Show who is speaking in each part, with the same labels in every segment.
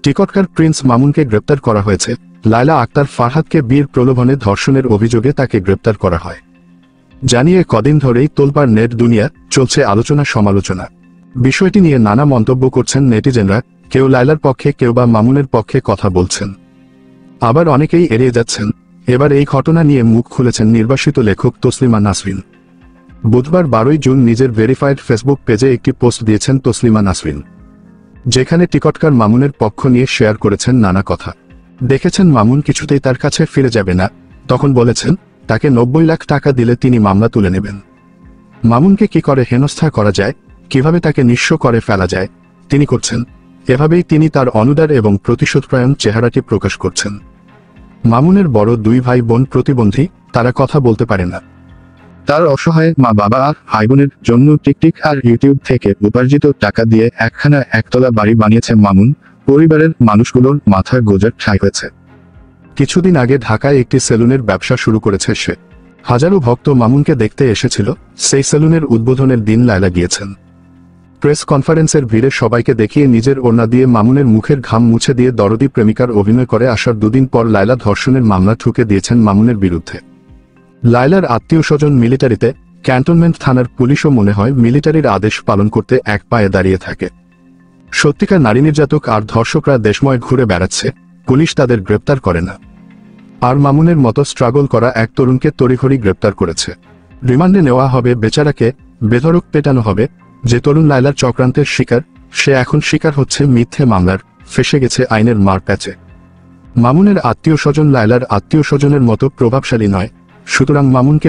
Speaker 1: TikToker Prince মামুনকে গ্রেপ্তার করা হয়েছে। লায়লা আক্তার ফারহাদকে বিয়ের প্রলোভনে ধর্ষণের অভিযোগে তাকে গ্রেপ্তার করা হয় জানিয়ে কদিন ধরেই তোলপাড় নেট দুনিয়া, চলছে আলোচনা সমালোচনা। বিষয়টি নিয়ে নানা মন্তব্য করছেন নেটিজেনরা। কেউ লায়লার পক্ষে, কেউ বা মামুনের পক্ষে কথা বলছেন, আবার অনেকেই এড়িয়ে যাচ্ছেন। এবার এই ঘটনা নিয়ে মুখ খুলেছেন নির্বাসিত লেখক তসলিমা নাসরিন। বুধবার 12 জুন নিজের ভেরিফাইড ফেসবুক পেজে একটি পোস্ট দিয়েছেন তসলিমা নাসরিন, যেখানে টিকটকার মামুনের পক্ষ নিয়ে শেয়ার করেছেন নানা কথা। দেখেছেন মামুন কিছুতেই তার কাছে ফিরে যাবে না, তখন বলেছেন তাকে 90 লাখ টাকা দিলে তিনি মামলা তুলে নেবেন। মামুনকে কি করে হেনস্থা করা যায়, কিভাবে তাকে নিঃস্ব করে ফেলা যায়, তিনি করছেন। এভাবেই তিনি তার অনুদার এবং প্রতিশোধপরায়ণ চেহারাটি প্রকাশ করছেন। মামুনের বড় 2 ভাই বোন প্রতিবন্ধী, তারা কথা বলতে পারে না। তার অসহায় মা বাবা আর ভাই বোনের জন্য টিকটিক আর ইউটিউব থেকে উপার্জিত টাকা দিয়ে একখানা একতলা বাড়ি বানিয়েছে মামুন। পরিবারের মানুষগুলোর মাথা গোঁজার ঠাঁই হয়েছে। কিছুদিন আগে ঢাকায় একটি সেলুনের ব্যবসা শুরু করেছে সে। হাজারো ভক্ত মামুনকে দেখতে এসেছিল। সেই সেলুনের উদ্বোধনের দিন লায়লা গিয়েছেন। প্রেস কনফারেন্সের ভিড়ে সবাইকে দেখিয়ে নিজের ওড়না দিয়ে মামুনের মুখের ঘাম মুছে দিয়ে দরদি প্রেমিকার অভিনয় করে আসার 2 দিন পর লায়লা ধর্ষণের মামলা ঠুকে দিয়েছেন মামুনের বিরুদ্ধে। লায়লার আত্মীয় স্বজন মিলিটারিতে, ক্যান্টনমেন্ট থানার পুলিশও মনে হয় মিলিটারির আদেশ পালন করতে এক পায়ে দাঁড়িয়ে থাকে। সত্যিকার নারী নির্যাতক আর ধর্ষকরা দেশময় ঘুরে বেড়াচ্ছে, পুলিশ তাদের গ্রেপ্তার করে না। আর মামুনের মতো স্ট্রাগল করা এক তরুণকে তড়িঘড়ি গ্রেপ্তার করেছে। রিমান্ডে নেওয়া হবে বেচারাকে, বেধড়ক পেটানো হবে। যে তরুণ লায়লার চক্রান্তের শিকার, সে এখন শিকার হচ্ছে মিথ্যে মামলার, ফেসে গেছে আইনের মার প্যাচে। মামুনের আত্মীয় স্বজন লায়লার আত্মীয় স্বজনের মতো প্রভাবশালী নয়, সুতরাং মামুনকে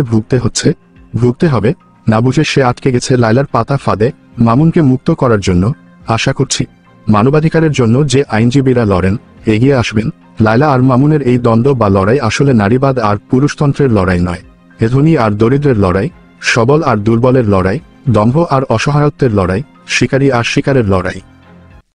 Speaker 1: ভুগতে হবে। না বুঝে সে আটকে গেছে লায়লার পাতা ফাঁদে। মামুনকে মুক্ত করার জন্য আশা করছি মানবাধিকারের জন্য যে আইনজীবীরা লড়েন, এগিয়ে আসবেন। লায়লা আর মামুনের এই দ্বন্দ্ব বা লড়াই আসলে নারীবাদ আর পুরুষতন্ত্রের লড়াই নয়, এ ধনী আর দরিদ্রের লড়াই, সবল আর দুর্বলের লড়াই, দম্ভ আর অসহায়ত্বের লড়াই, শিকারী আর শিকারের লড়াই।